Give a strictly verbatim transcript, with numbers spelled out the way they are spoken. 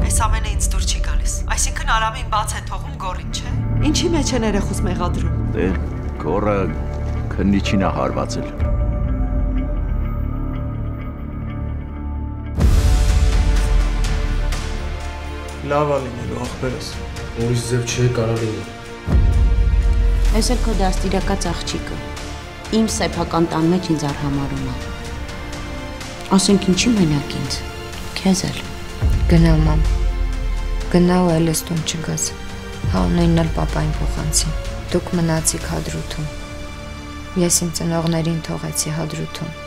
Այս ամենը ինձ դուր չի գալիս։ Այսինքն Արամին բաց են թողում գորին, չէ։ Ինչի մեջ են երեխուս մեղադրում։ Դե գորը քննիչին է հարվածել։ Լավ է լինելու աղբերս։ Ուրիշ ձև չէ կարող լինի։ Այս էլ քո դաստիարակած աղջիկը իմ սեփական տան մեջ ինձ արհամարում է։ Ասենք ինչի մենակ ինձ, քեզ էլ։ Գնա մամ, գնա ու էլ ես տուն չգաս, հա նույնն էլ պապային փոխանցի, դուք մնացիք Հադրութում, ես իմ ծնողներին թողեցի Հադրութում։